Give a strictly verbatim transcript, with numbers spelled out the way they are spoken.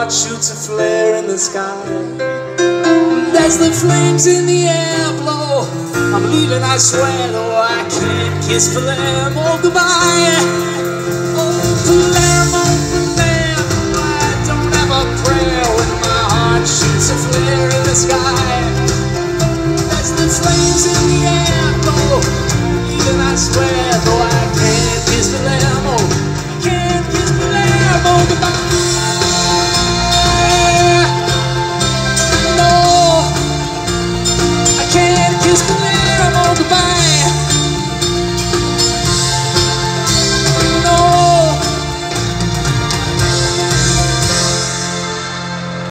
heart shoots a flare in the sky. As the flames in the air blow, I'm leaving, I swear, though I can't kiss Palermo goodbye. Oh, Palermo, Palermo, I don't have a prayer when my heart shoots a flare in the sky. As the flames in the air